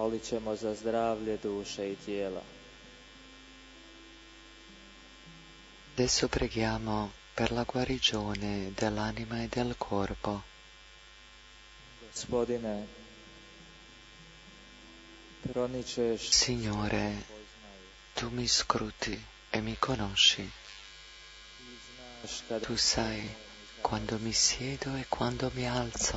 Molit ćemo za zdravlje duše i tijela. Adesso preghiamo per la guarigione dell'anima e del corpo. Gospodine, proničeš Signore, tu mi scruti e mi conosci. Tu sai quando mi siedo e quando mi alzo.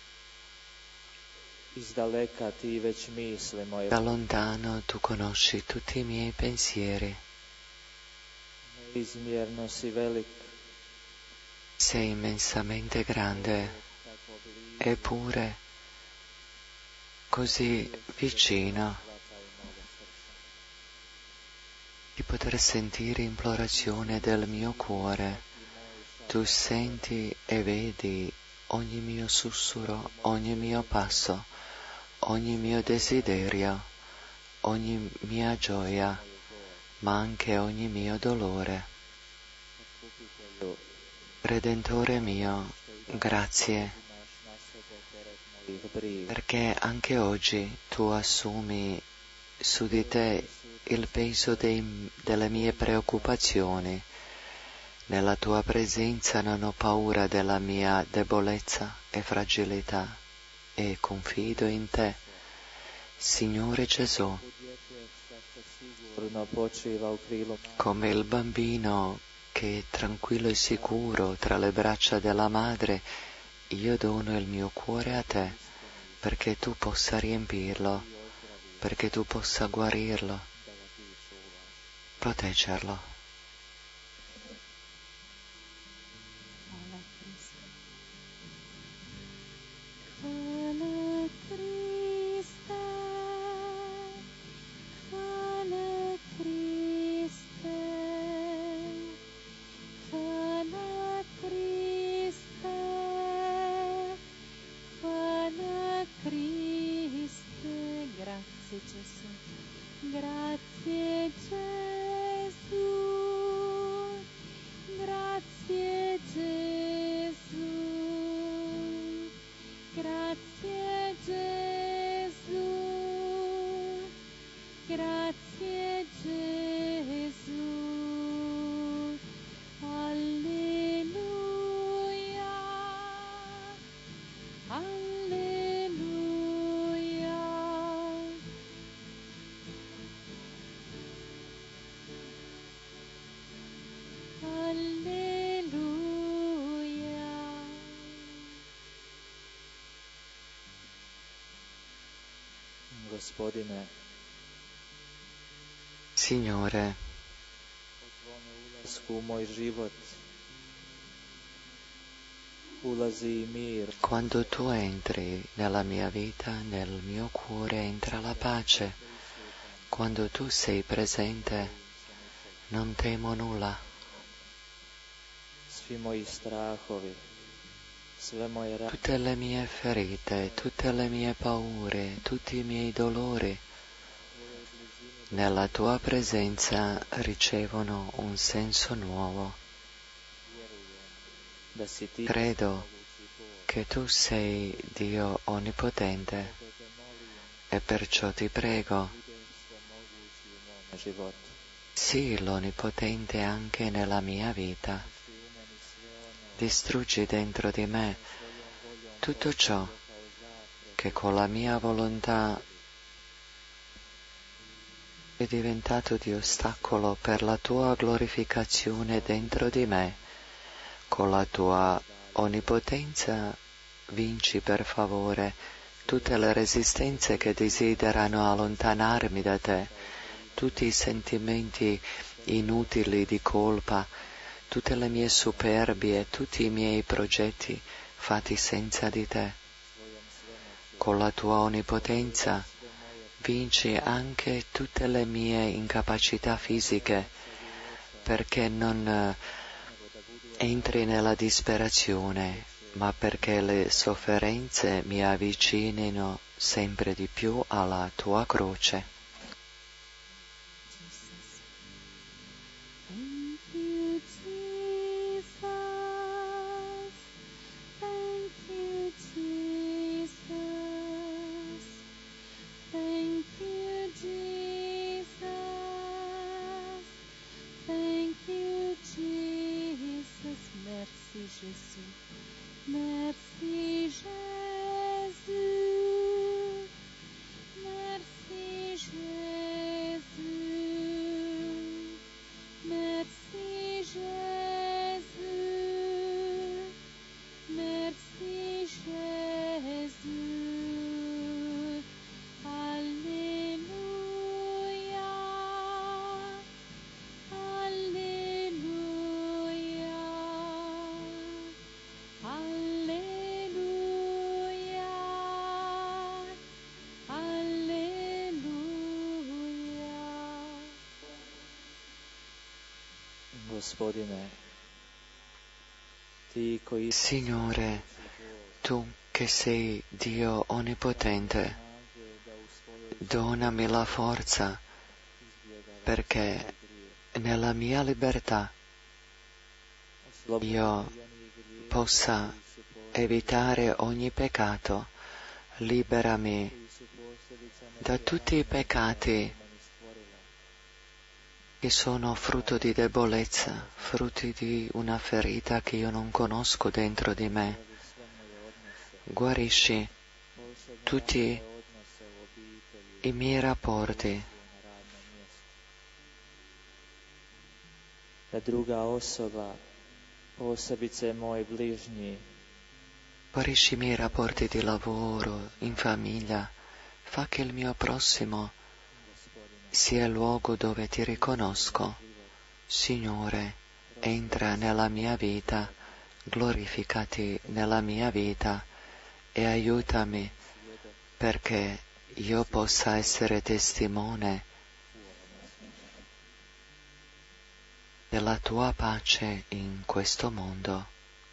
Izdaleka ti već misli moje. Da lontano tu conosci tutti i miei pensieri. Neizmjerno si velik. Sei immensamente grande, eppure così vicino di poter sentire implorazione del mio cuore. Tu senti e vedi ogni mio sussurro, ogni mio passo, ogni mio desiderio, ogni mia gioia, ma anche ogni mio dolore. Redentore mio, grazie, perché anche oggi tu assumi su di te il peso delle mie preoccupazioni. Nella tua presenza non ho paura della mia debolezza e fragilità e confido in te, Signore Gesù. Come il bambino che è tranquillo e sicuro tra le braccia della madre, io dono il mio cuore a te, perché tu possa riempirlo, perché tu possa guarirlo, proteggerlo. Grazie Gesù, grazie Gesù, grazie Gesù, grazie Gesù, alleluia, alleluia. Alleluia. Gospodine, Signore, po tvome ulasku u moj život ulazi i mir. quando tu entri nella mia vita, nel mio cuore entra la pace. Quando tu sei presente, non temo nulla. Svi moji strahovi, sve moje rane, Tutte le mie ferite, tutte le mie paure, tutti i miei dolori, nella tua presenza ricevono un senso nuovo. da si ti Credo che tu sei Dio onnipotente e perciò ti prego, životu. sii l'onnipotente anche nella mia vita. Distruggi dentro di me tutto ciò che con la mia volontà è diventato di ostacolo per la tua glorificazione dentro di me. Con la tua onnipotenza vinci per favore tutte le resistenze che desiderano allontanarmi da te, tutti i sentimenti inutili di colpa, tutte le mie superbie, tutti i miei progetti fatti senza di te. Con la tua onnipotenza vinci anche tutte le mie incapacità fisiche, perché non entri nella disperazione, ma perché le sofferenze mi avvicinino sempre di più alla tua croce. Thank Merci Jésus, merci Jésus, merci Jésus, merci Jésus, Alléluia, Alléluia. Alleluia, alleluia. Gospodine, ti koji Signore, tu che sei Dio onnipotente, donami la forza perché nella mia libertà io possa evitare ogni peccato. Liberami da tutti i peccati che sono frutto di debolezza, frutti di una ferita che io non conosco dentro di me. Guarisci tutti i miei rapporti. da druga osoba, posebice moj bližnji, Guarisci i miei rapporti di lavoro, in famiglia. Fa che il mio prossimo sia il luogo dove ti riconosco. Signore, entra nella mia vita, glorificati nella mia vita e aiutami perché io possa essere testimone della tua pace in questo mondo.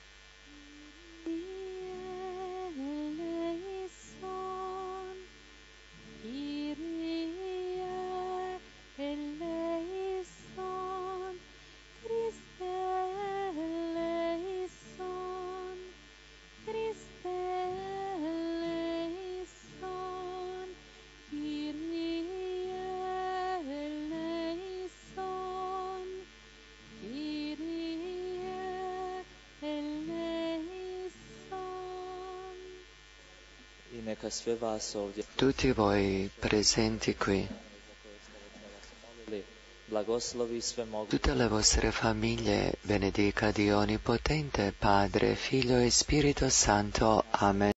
Eleison, Kyrie eleison, Christe eleison, Christe eleison, Kyrie eleison, Kyrie eleison. i neka sve vas ovdje Tutti voi presenti qui, blagoslovi sve mogu. tutte le vostre famiglie, benedica Dio Onnipotente, Padre, Figlio e Spirito Santo. Amen.